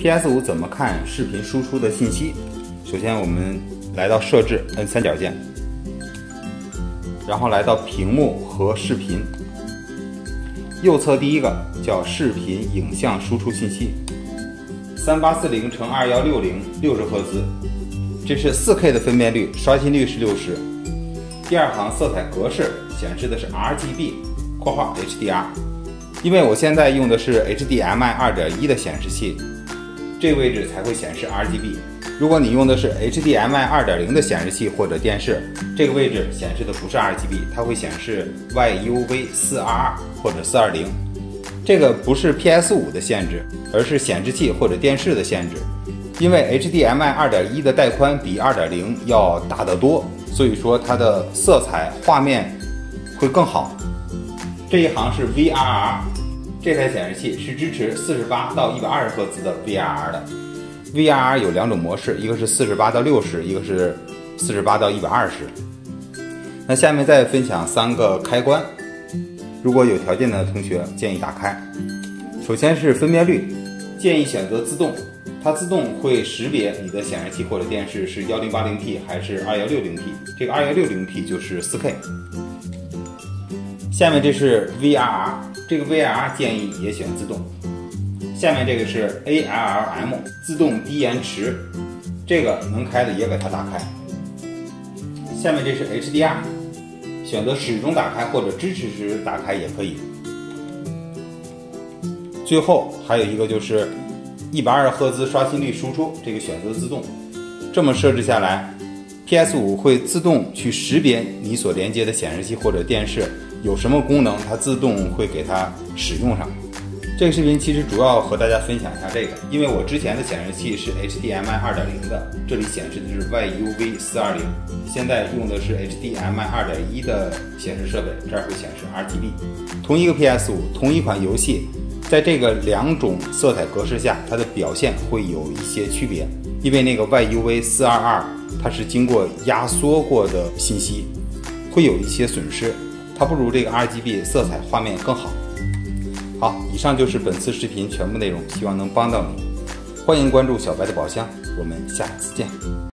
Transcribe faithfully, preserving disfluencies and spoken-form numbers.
P S 五 怎么看视频输出的信息？首先我们来到设置，摁三角键，然后来到屏幕和视频，右侧第一个叫视频影像输出信息，三八四零乘二幺六零，六十赫兹，这是 四K 的分辨率，刷新率是六十。第二行色彩格式显示的是 R G B (括号 H D R)， 因为我现在用的是 H D M I 二点一 的显示器，这个位置才会显示 R G B。如果你用的是 H D M I 二点零 的显示器或者电视，这个位置显示的不是 R G B， 它会显示 Y U V 四二二 或者四二零。这个不是 P S 五 的限制，而是显示器或者电视的限制。因为 H D M I 二点一 的带宽比 二点零 要大得多，所以说它的色彩画面会更好。这一行是 V R R， 这台显示器是支持四十八到一百二十赫兹的 V R R 的。V R R 有两种模式，一个是四十八到六十，一个是四十八到一百二十。那下面再分享三个开关，如果有条件的同学建议打开。首先是分辨率，建议选择自动，它自动会识别你的显示器或者电视是 一零八零 P 还是 二一六零 P， 这个 二一六零 P 就是 四 K。 下面这是 V R R， 这个 V R R 建议也选自动。下面这个是 A L L M 自动低延迟，这个能开的也给它打开。下面这是 H D R， 选择始终打开或者支持时打开也可以。最后还有一个就是一百二十赫兹刷新率输出，这个选择自动。这么设置下来 P S 五 会自动去识别你所连接的显示器或者电视有什么功能，它自动会给它使用上。这个视频其实主要和大家分享一下这个，因为我之前的显示器是 H D M I 二点零 的，这里显示的是 Y U V 四二零， 现在用的是 H D M I 二点一 的显示设备，这儿会显示 R G B。 同一个 P S 五， 同一款游戏，在这个两种色彩格式下，它的表现会有一些区别，因为那个 Y U V 四二二 它是经过压缩过的信息，会有一些损失，它不如这个 R G B 色彩画面更好。好，以上就是本次视频全部内容，希望能帮到你。欢迎关注小白的宝箱，我们下次见。